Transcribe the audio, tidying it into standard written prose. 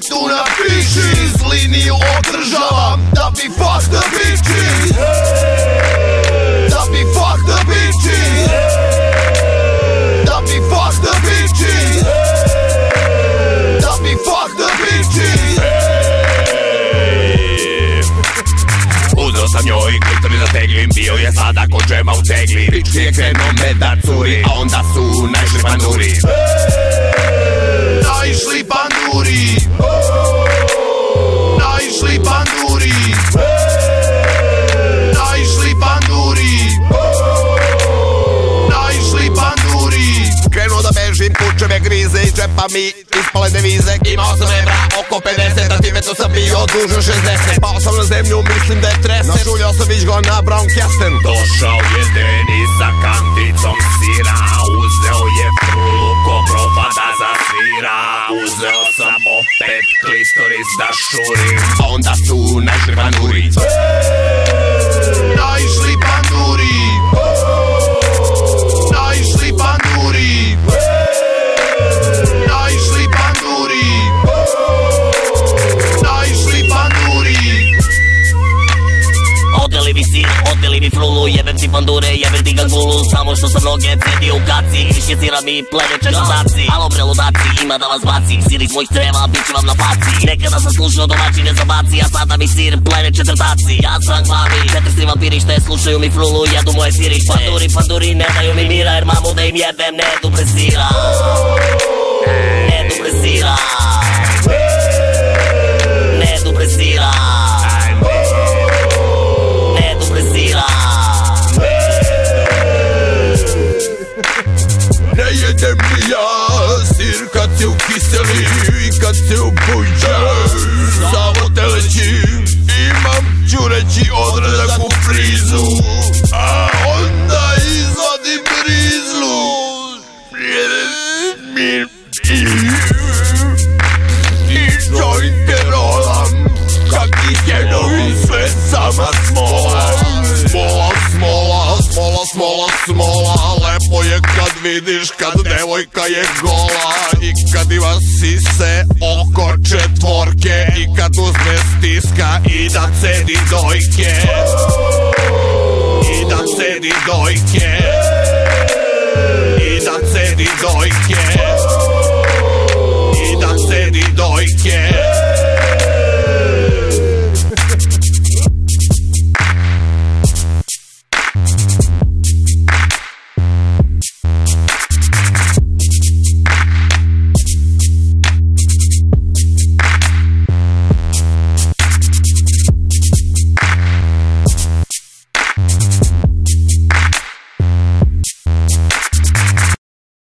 tu napiši, liniju održavam da bi fuck the bitches, da bi fuck the bitches, da bi fuck the bitches, da bi fuck the bitches. Uzeo sam njoj klitori zateglim, bio je sada ko džema u tegli. Piči je krenuo me da curi, a onda su naišli panduri. Naišli panduri, naišli panduri, naišli panduri, naišli panduri. Krenuo da bežim, kuće me grize, iz džepa mi ispale devize. Imao sam evra oko 50, a time to sam bio dužo 60. Pao sam na zemlju, mislim da je trese, našuljao sam viđgo na brown kesten. Došao je Denis sa kanticom sira, uzeo je frulu ko proba da zasvira. Uzeo sam opet klitoris da šurim, a onda su naišli panduri. Naišli panduri, naišli panduri, naišli panduri, naišli panduri. Oteli mi sir, oteli mi frulu, jebem ti pandure, jebem ti gangulu. Samo što sam noge cedio u kaci, iškecira mi pleneče žadaci. Alo bre ludaci, ima da vas baci, sir iz mojih creva, bit će vam na faci. Nekada sam slušao domaćine zabaci, a sada mi sir pleneče trtaci. Ja sam glavi, četvrsti vampiri šte slušaju mi frulu, jedu moje siri. Panduri, panduri, ne daju mi mira, jer mamu da im jebem, ne dupresira, ne dupresira, ne dupresira, ne dupresira. Ne jedem ni ja sir kad se ukiseli i kad se ubuđe, samo telećim, imam ćureći odredak u frizu, a onda izvadim rizlu i jointe rolam, kak i tjedovi sve sama smola. Smola, smola, smola, smola, smola. Lepo je kad vidiš kad devojka je gola i kad ima sise oko četvorke i kad uzme stiska i da cedi dojke.